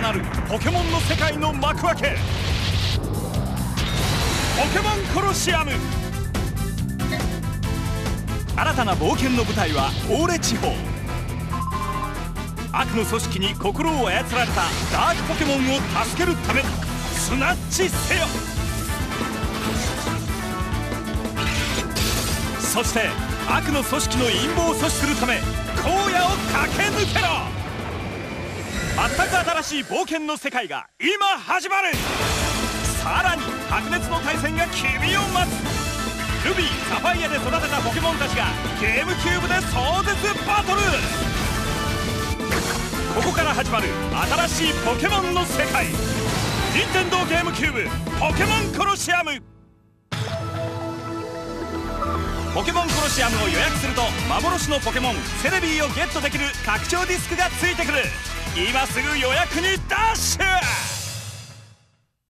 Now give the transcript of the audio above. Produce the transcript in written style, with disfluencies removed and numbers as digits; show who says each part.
Speaker 1: なるポケモンの世界の幕開け、ポケモンコロシアム。新たな冒険の舞台はオーレ地方。悪の組織に心を操られたダークポケモンを助けるためスナッチせよ。そして悪の組織の陰謀を阻止するため荒野を駆け抜けろ。全く新しい冒険の世界が今始まる。さらに白熱の対戦が君を待つ。ルビーサファイアで育てたポケモンたちがゲームキューブで壮絶バトル。ここから始まる新しいポケモンの世界、任天堂ゲームキューブポケモンコロシアム。ポケモンコロシアムを予約すると幻のポケモンセレビーをゲットできる拡張ディスクがついてくる。今すぐ予約にダッシュ。